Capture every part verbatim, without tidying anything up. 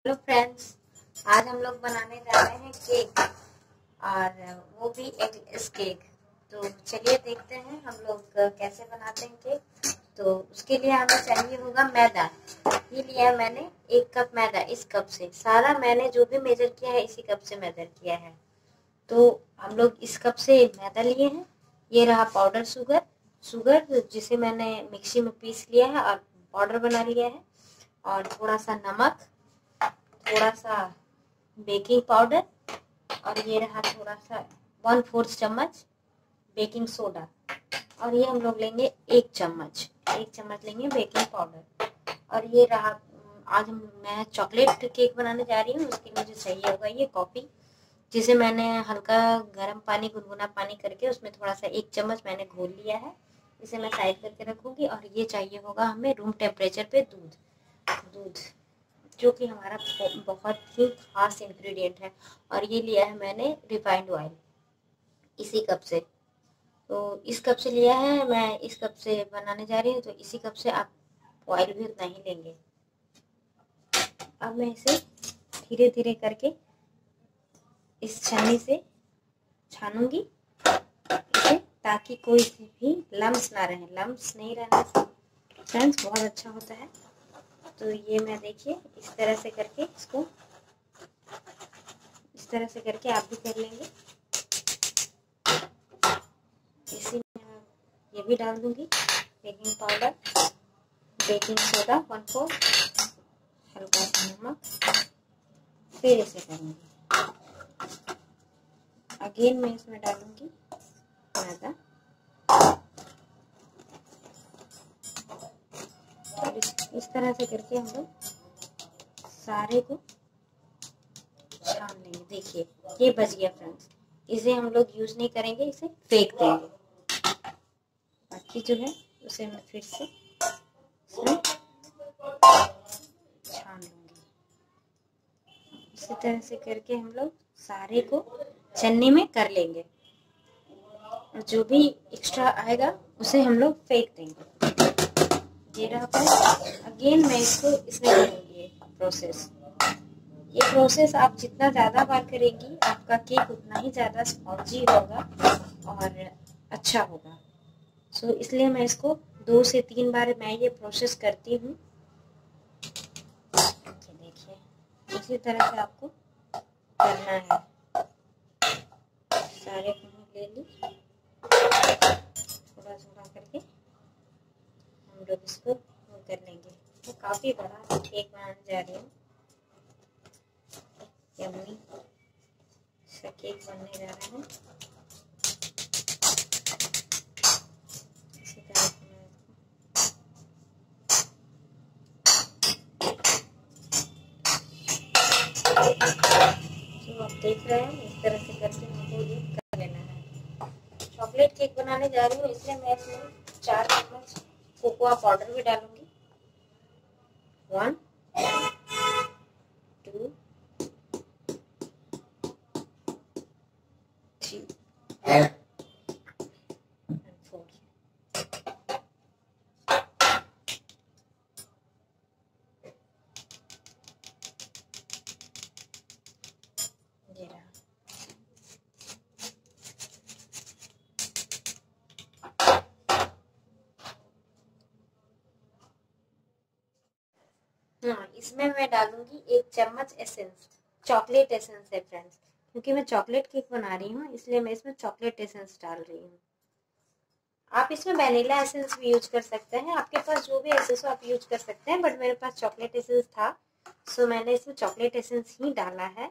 Hello friends, आज हम लोग बनाने जा रहे हैं केक और वो भी एगलेस केक। तो चलिए देखते हैं हम लोग कैसे बनाते हैं केक। तो उसके लिए हमें चाहिए होगा मैदा। ये लिया है मैंने एक कप मैदा। इस कप से सारा मैंने जो भी मेजर किया है इसी कप से मेजर किया है। तो हम लोग इस कप से मैदा लिए हैं। ये रहा पाउडर शुगर शुगर जिसे मैंने मिक्सी में पीस लिया है और पाउडर बना लिया है। और थोड़ा सा नमक, थोड़ा सा बेकिंग पाउडर और ये रहा थोड़ा सा वन फोर्थ चम्मच बेकिंग सोडा। और ये हम लोग लेंगे एक चम्मच एक चम्मच लेंगे बेकिंग पाउडर। और ये रहा, आज हम मैं चॉकलेट केक बनाने जा रही हूँ। उसके लिए मुझे चाहिए होगा ये कॉफ़ी, जिसे मैंने हल्का गर्म पानी गुनगुना पानी करके उसमें थोड़ा सा एक चम्मच मैंने घोल लिया है। इसे मैं साइड करके रखूँगी। और ये चाहिए होगा हमें रूम टेम्परेचर पे दूध दूध जो कि हमारा बहुत ही खास इंग्रेडिएंट है। और ये लिया है मैंने रिफाइंड ऑयल इसी कप से। तो इस कप से लिया है, मैं इस कप से बनाने जा रही हूँ। तो इसी कप से आप ऑयल भी उतना ही लेंगे। अब मैं इसे धीरे धीरे करके इस छन्नी से छानूंगी इसे, ताकि कोई भी लम्स ना रहे। लम्स नहीं रहने से फ्रेंड्स बहुत अच्छा होता है। तो ये मैं देखिए इस तरह से करके इसको इस तरह से करके आप भी कर लेंगे। इसी में ये भी डाल दूंगी baking powder, baking soda one fourth, हल्का सा नमक। फिर इसे करूँगी अगेन मैं इसमें डालूंगी मैदा। और इस, इस तरह से करके हम लोग सारे को छान लेंगे। देखिए ये बच गया फ्रेंड्स। इसे हम लोग यूज नहीं करेंगे, इसे फेंक देंगे। बाकी जो है उसे मैं फिर से इसमें छान लूंगी। इसी तरह से करके हम लोग सारे को छन्नी में कर लेंगे। और जो भी एक्स्ट्रा आएगा उसे हम लोग फेंक देंगे। ये रहा पर अगेन मैं इसको इसमें करूँगी ये प्रोसेस। ये प्रोसेस आप जितना ज़्यादा बार करेंगी आपका केक उतना ही ज़्यादा स्पॉन्जी होगा और अच्छा होगा। सो so, इसलिए मैं इसको दो से तीन बार मैं ये प्रोसेस करती हूँ। देखिए इसी तरह से आपको करना है। सारे को ले ली, थोड़ा थोड़ा करके हम लोग इसको कर लेंगे। तो काफ़ी बड़ा केक बनाने जा रही हूँ। यम्मी सा केक बनने जा रहा है। इसी तरह से जो आप देख रहे हैं इस तरह से करके हमको ये कर लेना है। चॉकलेट केक बनाने जा रही हूँ इसलिए मैं इसमें चार चम्मच कोकोआ पाउडर भी डालूंगी। One two three and four. ये रहा। हाँ, इसमें मैं डालूंगी एक चम्मच एसेंस, चॉकलेट एसेंस है फ्रेंड्स। क्योंकि मैं चॉकलेट केक बना रही हूँ इसलिए मैं इसमें चॉकलेट एसेंस डाल रही हूँ। आप इसमें वैनिला एसेंस भी यूज कर सकते हैं। आपके पास जो भी एसेंस हो आप यूज कर सकते हैं, बट मेरे पास चॉकलेट एसेंस था सो मैंने इसमें चॉकलेट एसेंस ही डाला है।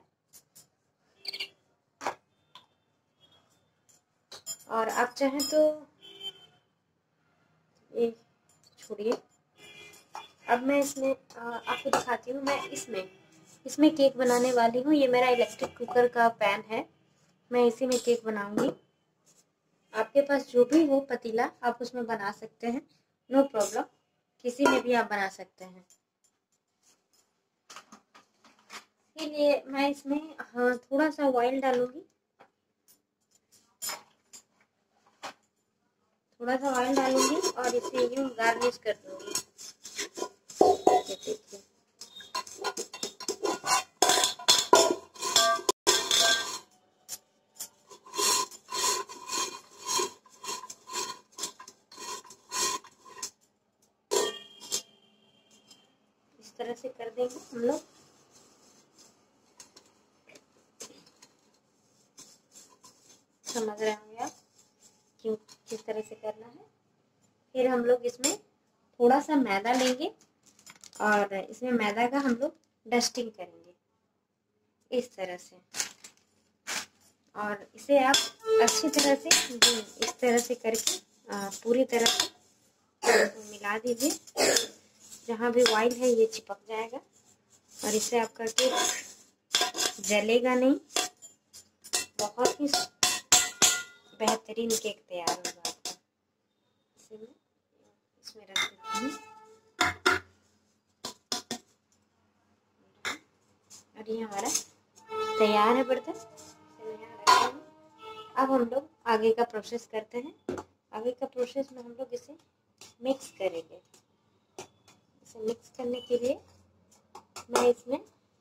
और आप चाहें तो ये छोड़िए, अब मैं इसमें आपको दिखाती हूँ। मैं इसमें इसमें केक बनाने वाली हूँ। ये मेरा इलेक्ट्रिक कुकर का पैन है, मैं इसी में केक बनाऊंगी। आपके पास जो भी हो पतीला आप उसमें बना सकते हैं, नो प्रॉब्लम, किसी में भी आप बना सकते हैं। इसलिए मैं इसमें हाँ थोड़ा सा ऑयल डालूंगी, थोड़ा सा ऑयल डालूंगी और इसे यूं गार्निश कर दूंगी। देखिए इस तरह से कर देंगे हम लोग। समझ रहे होंगे आप क्यों किस तरह से करना है। फिर हम लोग इसमें थोड़ा सा मैदा लेंगे और इसमें मैदा का हम लोग डस्टिंग करेंगे इस तरह से, और इसे आप अच्छी तरह से इस तरह से करके पूरी तरह से मिला दीजिए। जहाँ भी ऑयल है ये चिपक जाएगा और इससे आपका केक जलेगा नहीं। बहुत ही बेहतरीन केक तैयार होगा आपका। इसे मैं इसमें रख देती हूँ और ये हमारा तैयार है बर्तन। अब हम लोग आगे का प्रोसेस करते हैं। आगे का प्रोसेस में हम लोग इसे मिक्स करेंगे। इसे मिक्स करने के लिए मैं इसमें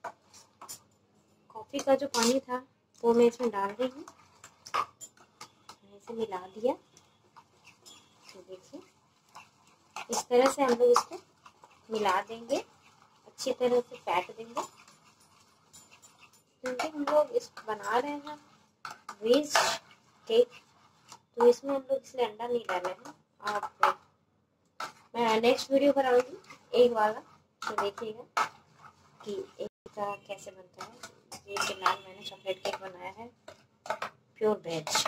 कॉफ़ी का जो पानी था वो मैं इसमें डाल रही हूँ। इसे मिला दिया। तो देखिए इस तरह से हम लोग इसको मिला देंगे, अच्छी तरह से फेंट देंगे। क्योंकि हम लोग इस बना रहे हैं वेज केक, तो इसमें हम लोग इसलिए अंडा नहीं डाले हैं। आप मैं नेक्स्ट वीडियो बनाऊंगी एग वाला, तो देखिएगा कि एग का कैसे बनता है। ये फिलहाल मैंने चॉकलेट केक बनाया है प्योर वेज।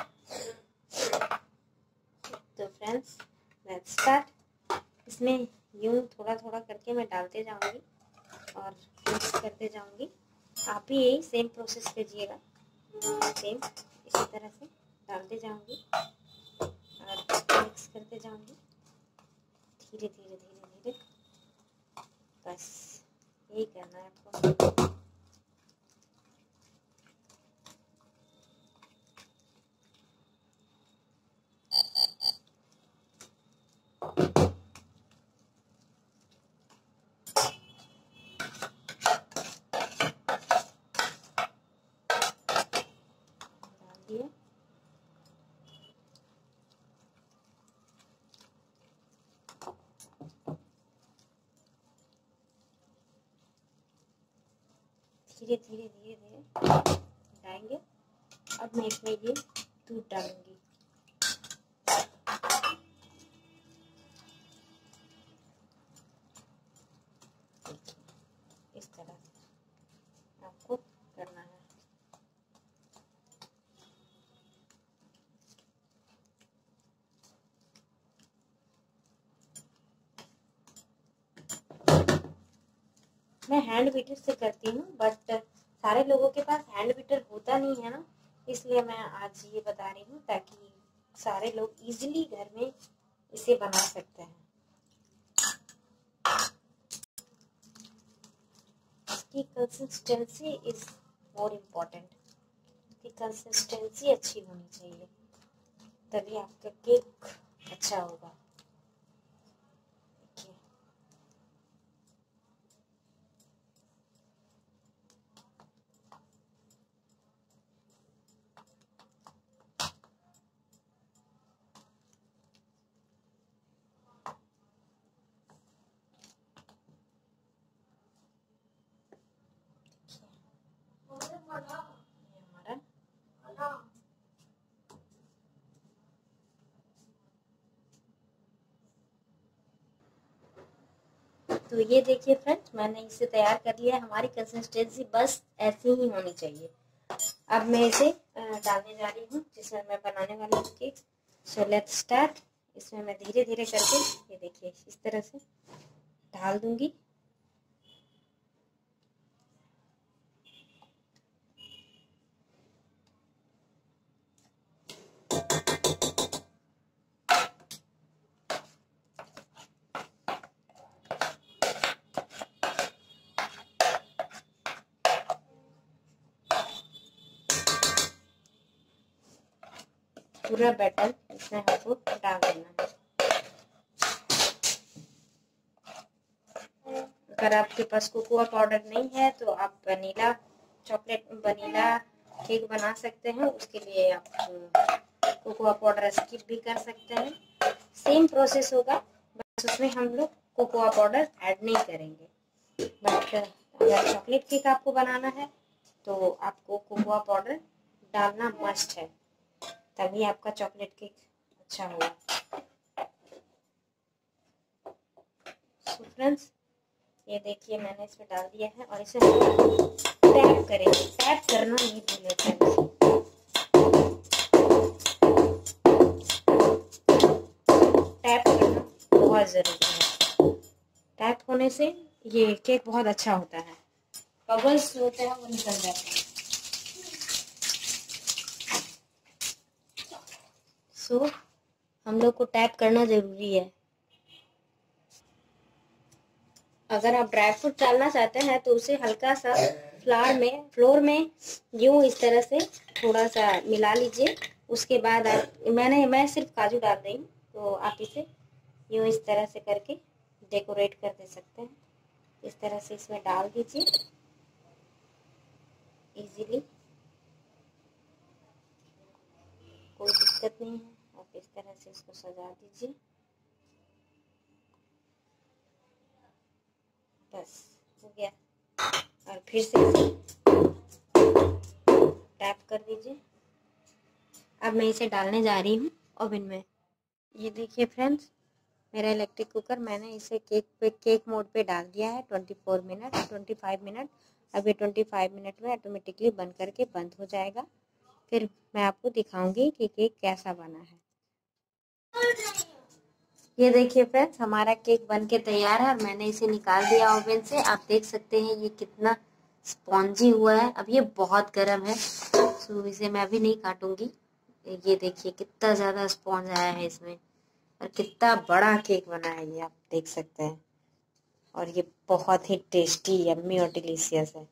तो फ्रेंड्स लेट्स स्टार्ट। इसमें यूं थोड़ा थोड़ा करके मैं डालते जाऊंगी और मिक्स करते जाऊंगी। आप भी यही सेम प्रोसेस कीजिएगा। सेम इसी तरह से डालते जाऊंगी और मिक्स करते जाऊंगी धीरे धीरे धीरे धीरे। बस यही करना है आपको। धीरे धीरे धीरे धीरे डालेंगे। अब मैं इसमें ये दूध डालूंगी। इस तरह से आपको करना है। मैं हैंड बीटर से करती हूँ, बट सारे लोगों के पास हैंड बीटर होता नहीं है ना, इसलिए मैं आज ये बता रही हूँ ताकि सारे लोग इजीली घर में इसे बना सकते हैं। इसकी कंसिस्टेंसी इज मोर इम्पोर्टेंट। इसकी कंसिस्टेंसी अच्छी होनी चाहिए, तभी आपका केक अच्छा होगा। तो ये देखिए फ्रेंड्स, मैंने इसे तैयार कर लिया है। हमारी कंसिस्टेंसी बस ऐसी ही होनी चाहिए। अब मैं इसे डालने जा रही हूँ जिसमें मैं बनाने वाली हूँ केक। So let's start. इसमें मैं धीरे धीरे करके ये देखिए इस तरह से डाल दूंगी। पूरा बैटर इसमें हमको डाल देना है। अगर आपके पास कोकोआ पाउडर नहीं है तो आप वनीला चॉकलेट वनीला केक बना सकते हैं। उसके लिए आप कोकोआ पाउडर स्किप भी कर सकते हैं। सेम प्रोसेस होगा, बस उसमें हम लोग कोकोआ पाउडर ऐड नहीं करेंगे। बट अगर चॉकलेट केक आपको बनाना है तो आपको कोकोआ पाउडर डालना मस्ट है, तभी आपका चॉकलेट केक अच्छा होगा। सो फ्रेंड्स, ये देखिए मैंने इसमें डाल दिया है और इसे टैप करेंगे। टैप करना नहीं भूलें फ्रेंड्स। टैप करना बहुत ज़रूरी है। टैप होने से ये केक बहुत अच्छा होता है, बबल्स होते हैं वो निकल जाते हैं। सो so, हम लोग को टैप करना ज़रूरी है। अगर आप ड्राई फ्रूट डालना चाहते हैं तो उसे हल्का सा फ्लावर में फ्लोर में यूँ इस तरह से थोड़ा सा मिला लीजिए। उसके बाद आप मैंने मैं सिर्फ काजू डाल रही हूँ, तो आप इसे यूँ इस तरह से करके डेकोरेट कर दे सकते हैं। इस तरह से इसमें डाल दीजिए इजीली, कोई दिक्कत नहीं है। आप इस तरह से इसको सजा दीजिए, बस हो गया। और फिर से इसे टैप कर दीजिए। अब मैं इसे डालने जा रही हूँ ओवन में। ये देखिए फ्रेंड्स, मेरा इलेक्ट्रिक कुकर मैंने इसे केक पे केक मोड पे डाल दिया है। Twenty four minute twenty five minute अब ये ट्वेंटी फाइव मिनट में ऑटोमेटिकली बंद करके बंद हो जाएगा। फिर मैं आपको दिखाऊंगी कि केक कैसा बना है। ये देखिए फ्रेंड्स, हमारा केक बन के तैयार है और मैंने इसे निकाल दिया ओवन से। आप देख सकते हैं ये कितना स्पॉन्जी हुआ है। अब ये बहुत गर्म है, तो इसे मैं अभी नहीं काटूंगी। ये देखिए कितना ज़्यादा स्पॉन्ज आया है इसमें और कितना बड़ा केक बना है, ये आप देख सकते हैं। और ये बहुत ही टेस्टी, यम्मी और डिलीशियस है।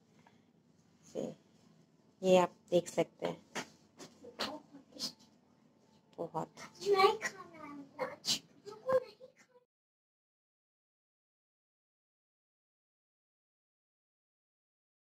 ये आप देख सकते हैं, बहुत